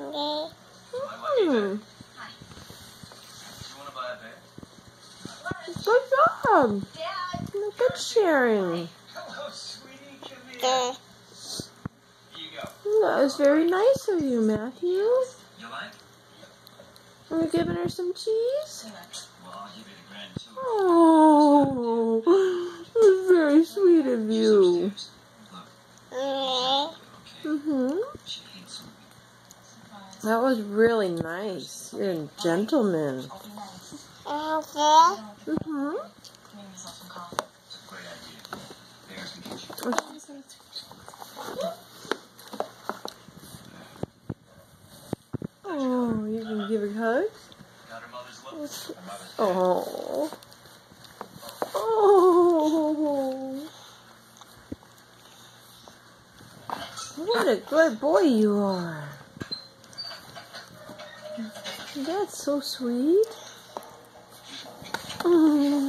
Hmm. Good job. Good sharing. That was very nice of you, Matthew. Are you giving her some cheese? Oh, that's very sweet of you. That was really nice. You're a gentleman. Oh, you can give her hugs? Oh. Oh. What a good boy you are. That's so sweet.